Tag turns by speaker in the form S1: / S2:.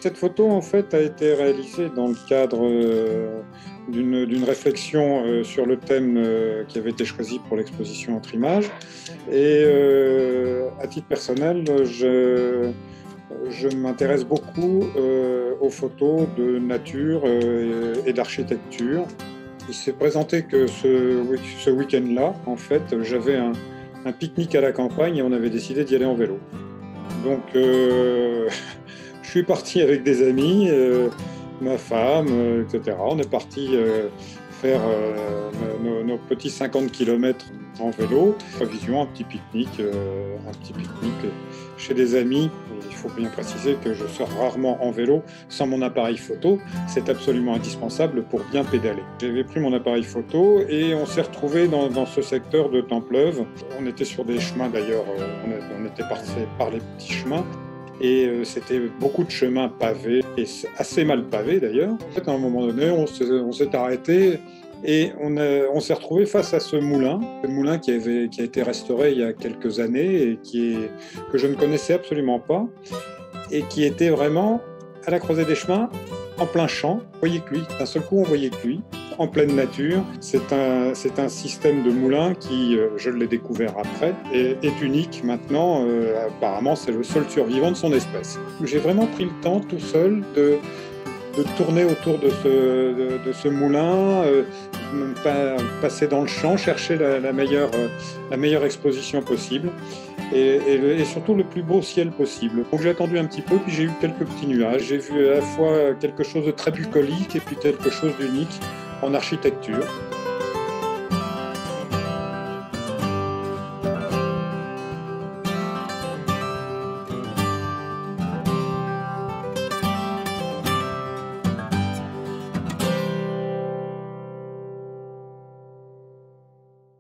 S1: Cette photo, en fait, a été réalisée dans le cadre d'une réflexion sur le thème qui avait été choisi pour l'exposition Entre Images. Et à titre personnel, je m'intéresse beaucoup aux photos de nature et d'architecture. Il s'est présenté que ce week-end-là, en fait, j'avais un pique-nique à la campagne et on avait décidé d'y aller en vélo. Donc, je suis parti avec des amis, ma femme, etc. On est parti faire nos petits 50 km en vélo. Prévision, un petit pique-nique chez des amis. Il faut bien préciser que je sors rarement en vélo sans mon appareil photo. C'est absolument indispensable pour bien pédaler. J'avais pris mon appareil photo et on s'est retrouvé dans ce secteur de Templeuve. On était sur des chemins d'ailleurs, on était passé par les petits chemins. Et c'était beaucoup de chemins pavés, et assez mal pavés d'ailleurs. En fait, à un moment donné, on s'est arrêté et on s'est retrouvé face à ce moulin qui a été restauré il y a quelques années et que je ne connaissais absolument pas, et qui était vraiment à la croisée des chemins, en plein champ. On voyait que lui, d'un seul coup, on voyait que lui, en pleine nature. C'est un système de moulin qui, je l'ai découvert après, est unique maintenant. Apparemment, c'est le seul survivant de son espèce. J'ai vraiment pris le temps tout seul de tourner autour de ce moulin, passer dans le champ, chercher la meilleure exposition possible. Et surtout le plus beau ciel possible. Donc j'ai attendu un petit peu, puis j'ai eu quelques petits nuages. J'ai vu à la fois quelque chose de très bucolique et puis quelque chose d'unique en architecture.